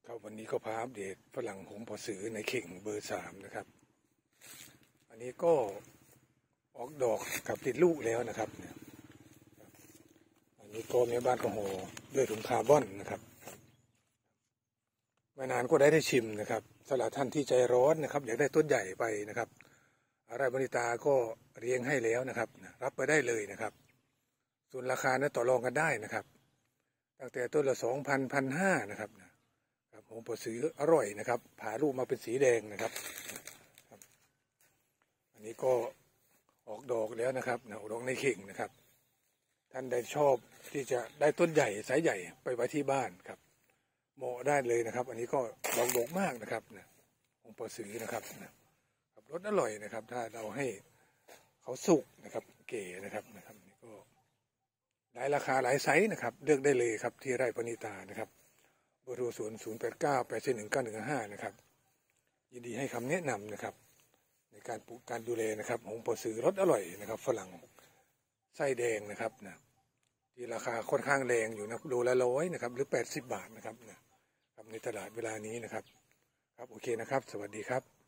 ครับวันนี้ก็พาอัปเดตฝรั่งหงส์พอสือในเข่งเบอร์3นะครับอันนี้ก็ออกดอกกับติดลูกแล้วนะครับเนี่ยอันนี้ก็แม่บ้านก็ห่อด้วยถุงคาร์บอนนะครับไม่นานก็ได้ชิมนะครับสำหรับท่านที่ใจร้อนนะครับอยากได้ต้นใหญ่ไปนะครับอะไรบริตาก็เรียงให้แล้วนะครับรับไปได้เลยนะครับส่วนราคานั้นต่อรองกันได้นะครับตั้งแต่ต้นละ2,000 1,500นะครับครับหงส์พอสืออร่อยนะครับผ่าลูกมาเป็นสีแดงนะครับอันนี้ก็ออกดอกแล้วนะครับออกดอกในเข่งนะครับท่านใดชอบที่จะได้ต้นใหญ่ไซส์ใหญ่ไปไว้ที่บ้านครับเหมาะได้เลยนะครับอันนี้ก็ดอกมากนะครับหงส์พอสือนะครับรสอร่อยนะครับถ้าเราให้เขาสุกนะครับเก๋นะครับนี่ก็หลายราคาหลายไซส์นะครับเลือกได้เลยครับที่ไร่ปณิตานะครับเบอร์โทร089871915นะครับยินดีให้คำแนะนำนะครับในการปลูกการดูแลนะครับหงส์พอสือรสอร่อยนะครับฝรั่งไส้แดงนะครับที่ราคาค่อนข้างแรงอยู่นะโลละ100นะครับหรือ80 บาทนะครับในตลาดเวลานี้นะครับโอเคนะครับสวัสดีครับ